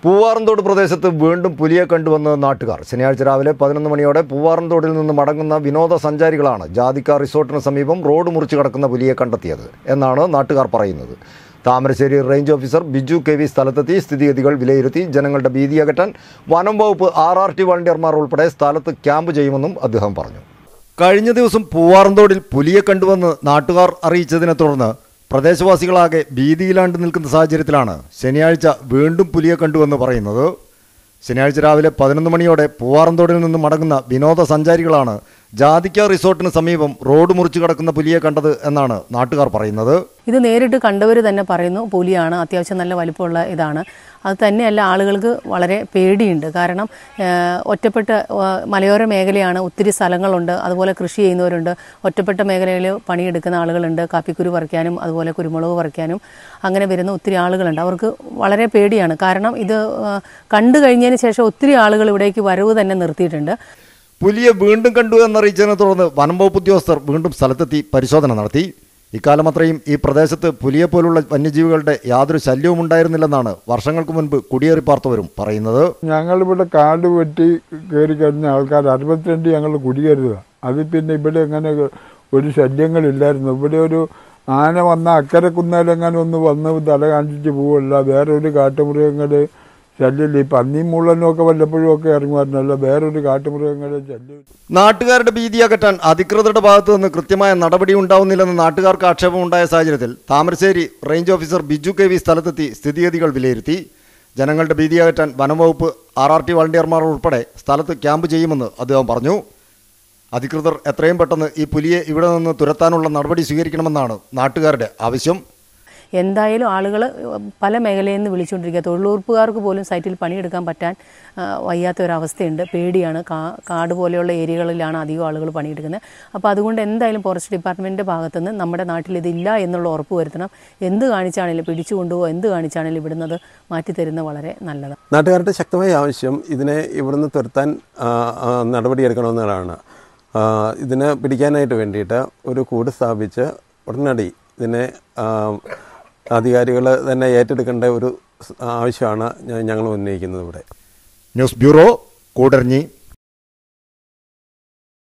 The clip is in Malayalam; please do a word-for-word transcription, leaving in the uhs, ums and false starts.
പൂവാറന്തോട് പ്രദേശത്ത് വീണ്ടും പുലിയെ കണ്ടുവന്ന് നാട്ടുകാർ. ശനിയാഴ്ച രാവിലെ പതിനൊന്ന് മണിയോടെ പൂവാറന്തോടിൽ നിന്ന് മടങ്ങുന്ന വിനോദസഞ്ചാരികളാണ് ജാതിക്ക റിസോർട്ടിന് സമീപം റോഡ് മുറിച്ച് കടക്കുന്ന പുലിയെ കണ്ടെത്തിയത് എന്നാണ് നാട്ടുകാർ പറയുന്നത്. Thamarassery range officer Biju K V സ്ഥലത്തെത്തി സ്ഥിതിഗതികൾ വിലയിരുത്തി ജനങ്ങളുടെ ഭീതി അകറ്റാൻ വനം വകുപ്പ് ആർ ആർ ടി വളണ്ടിയർമാർ ഉൾപ്പെടെ സ്ഥലത്ത് ക്യാമ്പ് ചെയ്യുമെന്നും അദ്ദേഹം പറഞ്ഞു. കഴിഞ്ഞ ദിവസം പൂവാറന്തോടിൽ പുലിയെ കണ്ടുവന്ന് നാട്ടുകാർ അറിയിച്ചതിനെ തുടർന്ന് പ്രദേശവാസികളാകെ ഭീതിയിലാണ്ട് നിൽക്കുന്ന സാഹചര്യത്തിലാണ് ശനിയാഴ്ച വീണ്ടും പുലിയെ കണ്ടുവെന്ന് പറയുന്നത്. ശനിയാഴ്ച രാവിലെ പതിനൊന്ന് മണിയോടെ പൂവാറന്തോടിൽ നിന്ന് മടങ്ങുന്ന വിനോദസഞ്ചാരികളാണ് ജാതിക്ക റിസോർട്ടിന് സമീപം റോഡ് മുറിച്ച് കടക്കുന്ന പുലിയെ കണ്ടത് എന്നാണ് നാട്ടുകാർ പറയുന്നത്. ഇത് നേരിട്ട് കണ്ടവർ തന്നെ പറയുന്നു പുലിയാണ്, അത്യാവശ്യം നല്ല വലിപ്പമുള്ള ഇതാണ്. അത് തന്നെയല്ല, ആളുകൾക്ക് വളരെ പേടിയുണ്ട്. കാരണം ഒറ്റപ്പെട്ട മലയോര മേഖലയാണ്, ഒത്തിരി സ്ഥലങ്ങളുണ്ട്, അതുപോലെ കൃഷി ചെയ്യുന്നവരുണ്ട്, ഒറ്റപ്പെട്ട മേഖലയിൽ പണിയെടുക്കുന്ന ആളുകളുണ്ട്, കാപ്പിക്കുരു പറിക്കാനും അതുപോലെ കുരുമുളക് പറിക്കാനും അങ്ങനെ വരുന്ന ഒത്തിരി ആളുകളുണ്ട്. അവർക്ക് വളരെ പേടിയാണ്. കാരണം ഇത് കണ്ടു കഴിഞ്ഞതിന് ശേഷം ഒത്തിരി ആളുകൾ ഇവിടേക്ക് വരവ് തന്നെ നിർത്തിയിട്ടുണ്ട്. പുലിയെ വീണ്ടും കണ്ടു എന്നറിയിച്ചതിനെ തുടർന്ന് വനം വകുപ്പ് ഉദ്യോഗസ്ഥർ വീണ്ടും സ്ഥലത്തെത്തി പരിശോധന നടത്തി. ഇക്കാലം അത്രയും ഈ പ്രദേശത്ത് പുലിയെപ്പോലുള്ള വന്യജീവികളുടെ യാതൊരു ശല്യവും ഉണ്ടായിരുന്നില്ലെന്നാണ് വർഷങ്ങൾക്ക് മുൻപ് കുടിയേറി പാർത്തവരും പറയുന്നത്. ഞങ്ങളിവിടെ കാട് വെട്ടി കയറി കഴിഞ്ഞ ആൾക്കാർ അറുപത്തിരണ്ട് ഞങ്ങൾ കുടിയേറുക. അത് പിന്നെ ഇവിടെ അങ്ങനെ ഒരു ശല്യങ്ങളില്ലായിരുന്നു. ഇവിടെ ഒരു ആന വന്ന അക്കരെ കുന്നാലെങ്ങനെ ഒന്ന് വന്ന് തല കാണിച്ചിട്ട് പോവല്ല, വേറെ ഒരു കാട്ടുമൃഗങ്ങൾ ശല്യമില്ല. ഈ പന്നിയും മുള്ളനും ഒക്കെ വല്ലപ്പോഴും ഒക്കെ ഇറങ്ങുമായിരുന്നല്ല, വേറൊരു കാട്ടുമൃഗങ്ങളുടെ ശല്യം. നാട്ടുകാരുടെ ഭീതി അകറ്റാൻ അധികൃതരുടെ ഭാഗത്തു നിന്ന് കൃത്യമായ നടപടി ഉണ്ടാവുന്നില്ലെന്ന് നാട്ടുകാർക്ക് ആക്ഷേപമുണ്ടായ സാഹചര്യത്തിൽ Thamarassery range officer Biju K V സ്ഥലത്തെത്തി സ്ഥിതിഗതികൾ വിലയിരുത്തി. ജനങ്ങളുടെ ഭീതി അകറ്റാൻ വനംവകുപ്പ് ആർ ആർ ടി വളണ്ടിയർമാർ ഉൾപ്പെടെ സ്ഥലത്ത് ക്യാമ്പ് ചെയ്യുമെന്ന് അദ്ദേഹം പറഞ്ഞു. അധികൃതർ എത്രയും പെട്ടെന്ന് ഈ പുലിയെ ഇവിടെ നിന്ന് തുരത്താനുള്ള നടപടി സ്വീകരിക്കണമെന്നാണ് നാട്ടുകാരുടെ ആവശ്യം. എന്തായാലും ആളുകൾ പല മേഖലയിൽ നിന്ന് വിളിച്ചുകൊണ്ടിരിക്കുക. തൊഴിലുറപ്പുകാർക്ക് പോലും സൈറ്റിൽ പണിയെടുക്കാൻ പറ്റാൻ വയ്യാത്ത ഒരവസ്ഥയുണ്ട്. പേടിയാണ്. കാ കാട് പോലെയുള്ള ഏരിയകളിലാണ് അധികം ആളുകൾ പണിയെടുക്കുന്നത്. അപ്പോൾ അതുകൊണ്ട് എന്തായാലും ഫോറസ്റ്റ് ഡിപ്പാർട്ട്മെൻറ്റിൻ്റെ ഭാഗത്തുനിന്ന് നമ്മുടെ നാട്ടിൽ ഇതില്ല എന്നുള്ള ഉറപ്പ് വരുത്തണം. എന്ത് കാണിച്ചാണെങ്കിലും പിടിച്ചു കൊണ്ടുപോകുക, എന്ത് കാണിച്ചാണെങ്കിലും ഇവിടുന്നത് മാറ്റിത്തരുന്നത് വളരെ നല്ലതാണ്. നാട്ടുകാരുടെ ശക്തമായ ആവശ്യം ഇതിനെ ഇവിടുന്ന് തുരത്താൻ നടപടിയെടുക്കണമെന്നതാണ്. ഇതിനെ പിടിക്കാനായിട്ട് വേണ്ടിയിട്ട് ഒരു കൂട് സ്ഥാപിച്ച് ഉടനടി ഇതിനെ അധികാരികൾ തന്നെ ഏറ്റെടുക്കേണ്ട ഒരു ആവശ്യമാണ് ഞങ്ങൾ ഉന്നയിക്കുന്നത് ഇവിടെ. News bureau, Koodaranji.